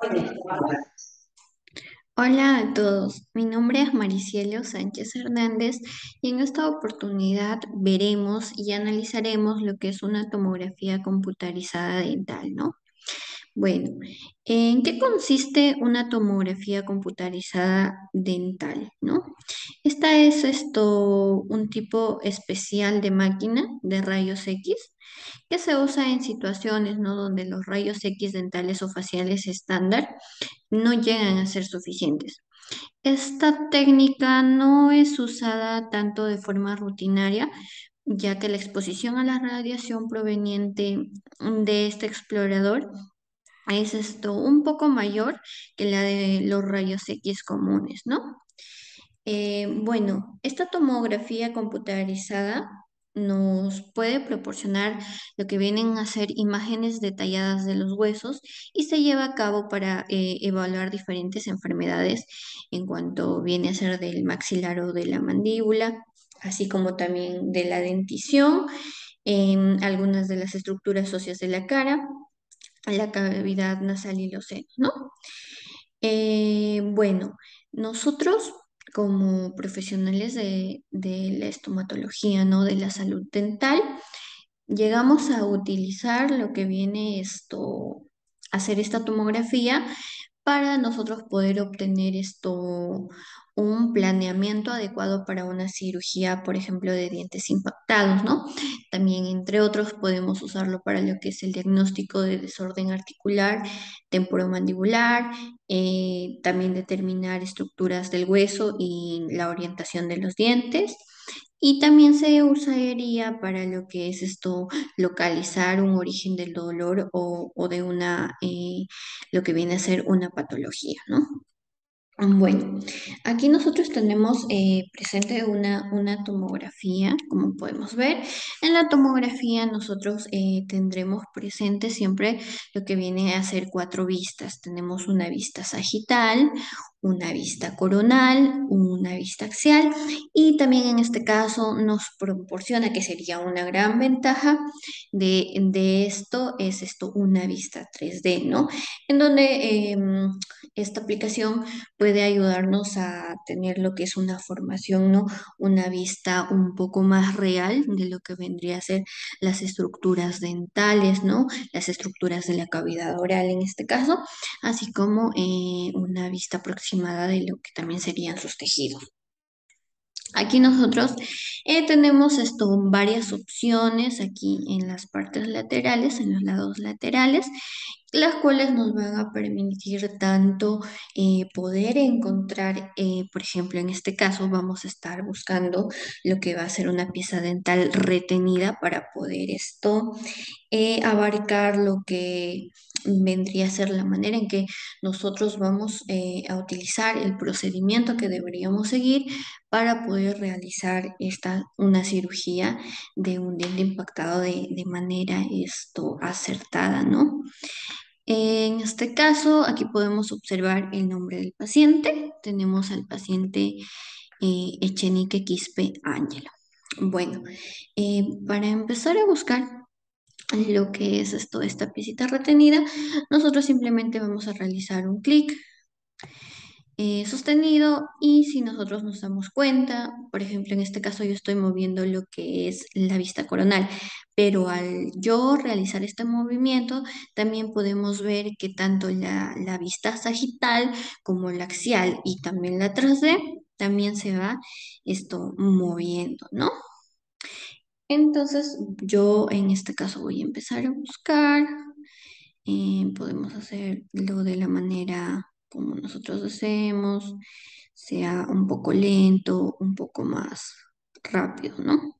Hola a todos, mi nombre es Maricielo Sánchez Hernández y en esta oportunidad veremos y analizaremos lo que es una tomografía computarizada dental, ¿no? Bueno, ¿en qué consiste una tomografía computarizada dental, ¿no? Esta es un tipo especial de máquina de rayos X que se usa en situaciones, ¿no? Donde los rayos X dentales o faciales estándar no llegan a ser suficientes. Esta técnica no es usada tanto de forma rutinaria, ya que la exposición a la radiación proveniente de este explorador es un poco mayor que la de los rayos X comunes, ¿no? Bueno, esta tomografía computarizada nos puede proporcionar lo que vienen a ser imágenes detalladas de los huesos y se lleva a cabo para evaluar diferentes enfermedades en cuanto viene a ser del maxilar o de la mandíbula, así como también de la dentición, en algunas de las estructuras óseas de la cara, la cavidad nasal y los senos, ¿no? Bueno, nosotros como profesionales de la estomatología, ¿no? De la salud dental, llegamos a utilizar lo que viene hacer esta tomografía para nosotros poder obtener un planeamiento adecuado para una cirugía, por ejemplo, de dientes impactados, ¿no? También, entre otros, podemos usarlo para lo que es el diagnóstico de desorden articular, temporomandibular, también determinar estructuras del hueso y la orientación de los dientes. Y también se usaría para lo que es localizar un origen del dolor o de lo que viene a ser una patología, ¿no? Bueno, aquí nosotros tenemos presente una tomografía, como podemos ver. En la tomografía nosotros tendremos presente siempre lo que viene a ser cuatro vistas. Tenemos una vista sagital, una vista coronal, una vista axial y también en este caso nos proporciona que sería una gran ventaja de esto, es una vista 3D, ¿no? En donde esta aplicación puede ayudarnos a tener lo que es una formación, ¿no? Una vista un poco más real de lo que vendría a ser las estructuras dentales, ¿no? Las estructuras de la cavidad oral en este caso, así como una vista aproximada de lo que también serían sus tejidos. Aquí nosotros tenemos varias opciones aquí en las partes laterales, en los lados laterales, las cuales nos van a permitir tanto poder encontrar, por ejemplo, en este caso vamos a estar buscando lo que va a ser una pieza dental retenida para poder abarcar lo que vendría a ser la manera en que nosotros vamos a utilizar el procedimiento que deberíamos seguir para poder realizar una cirugía de un diente impactado de manera acertada, ¿no? En este caso, aquí podemos observar el nombre del paciente. Tenemos al paciente Echenique Quispe Ángelo. Bueno, para empezar a buscar lo que es esta piecita retenida, nosotros simplemente vamos a realizar un clic sostenido y si nosotros nos damos cuenta, por ejemplo, en este caso yo estoy moviendo lo que es la vista coronal, pero al yo realizar este movimiento, también podemos ver que tanto la vista sagital como la axial y también la 3D también se va moviendo, ¿no? Entonces yo en este caso voy a empezar a buscar. Podemos hacerlo de la manera como nosotros deseemos, sea un poco lento, un poco más rápido, ¿no?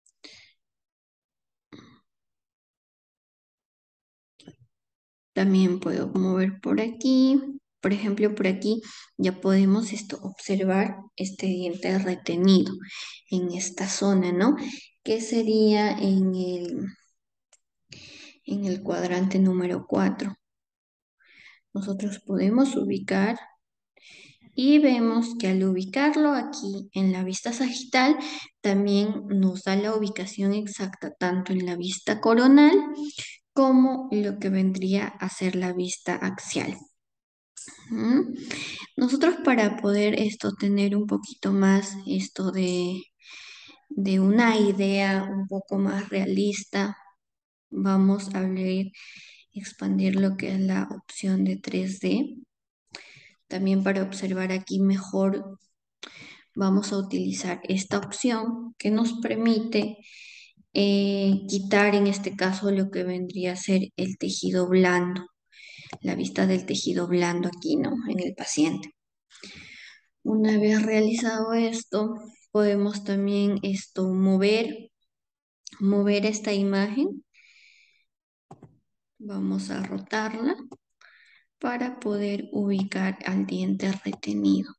También puedo mover por aquí. Por ejemplo, por aquí ya podemos observar este diente retenido en esta zona, ¿no? Que sería en el cuadrante número 4. Nosotros podemos ubicar y vemos que al ubicarlo aquí en la vista sagital, también nos da la ubicación exacta tanto en la vista coronal como lo que vendría a ser la vista axial. ¿Mm? Nosotros para poder tener un poquito más de una idea un poco más realista, vamos a expandir lo que es la opción de 3D. También para observar aquí mejor, vamos a utilizar esta opción que nos permite quitar en este caso lo que vendría a ser el tejido blando, la vista del tejido blando aquí, ¿no? En el paciente. Una vez realizado esto, podemos también mover esta imagen. Vamos a rotarla para poder ubicar al diente retenido.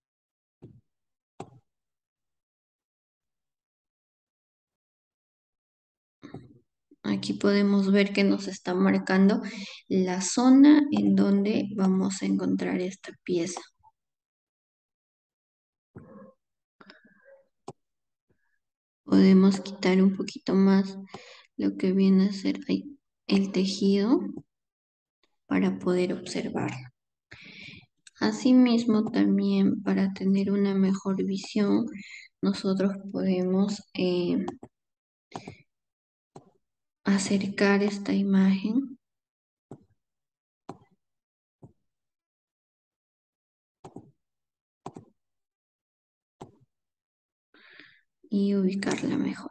Aquí podemos ver que nos está marcando la zona en donde vamos a encontrar esta pieza. Podemos quitar un poquito más lo que viene a ser ahí el tejido para poder observarlo. Asimismo, también para tener una mejor visión, nosotros podemos acercar esta imagen y ubicarla mejor.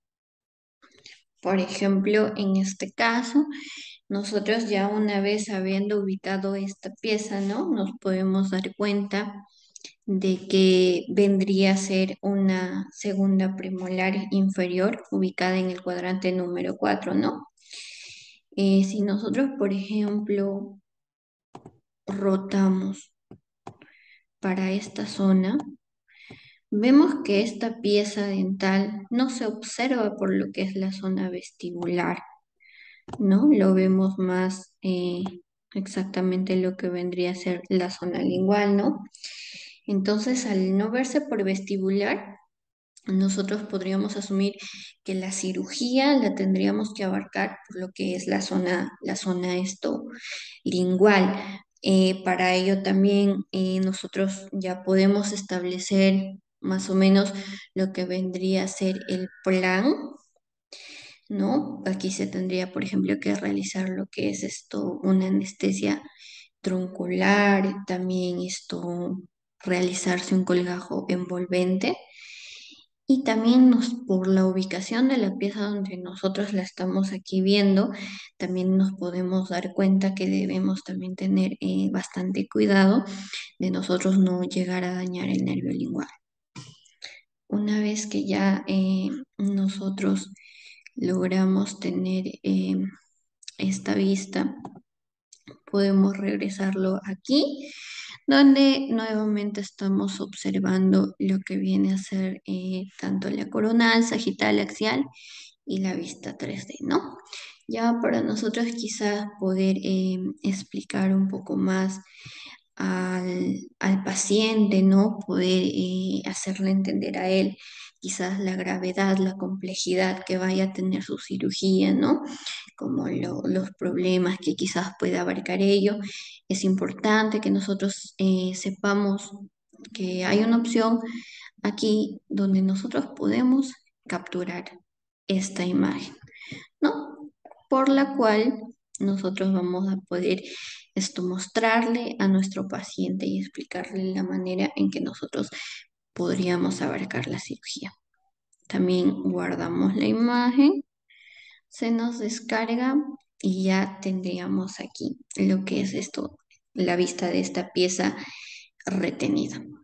Por ejemplo, en este caso, nosotros ya una vez habiendo ubicado esta pieza, ¿no? Nos podemos dar cuenta de que vendría a ser una segunda premolar inferior ubicada en el cuadrante número 4, ¿no? Si nosotros, por ejemplo, rotamos para esta zona, vemos que esta pieza dental no se observa por lo que es la zona vestibular, ¿no? Lo vemos más exactamente lo que vendría a ser la zona lingual, ¿no? Entonces, al no verse por vestibular, nosotros podríamos asumir que la cirugía la tendríamos que abarcar por lo que es la zona lingual. Para ello también nosotros ya podemos establecer más o menos lo que vendría a ser el plan, ¿no? Aquí se tendría, por ejemplo, que realizar lo que es una anestesia troncular, también realizarse un colgajo envolvente. Y también por la ubicación de la pieza donde nosotros la estamos aquí viendo, también nos podemos dar cuenta que debemos también tener bastante cuidado de nosotros no llegar a dañar el nervio lingual. Una vez que ya nosotros logramos tener esta vista, podemos regresarlo aquí, donde nuevamente estamos observando lo que viene a ser tanto la coronal, sagital, axial y la vista 3D, ¿no? Ya para nosotros quizás poder explicar un poco más al paciente, ¿no? Poder hacerle entender a él quizás la gravedad, la complejidad que vaya a tener su cirugía, ¿no? Como los problemas que quizás pueda abarcar ello. Es importante que nosotros sepamos que hay una opción aquí donde nosotros podemos capturar esta imagen, ¿no? Por la cual nosotros vamos a poder mostrarle a nuestro paciente y explicarle la manera en que nosotros podríamos abarcar la cirugía. También guardamos la imagen, se nos descarga y ya tendríamos aquí lo que es la vista de esta pieza retenida.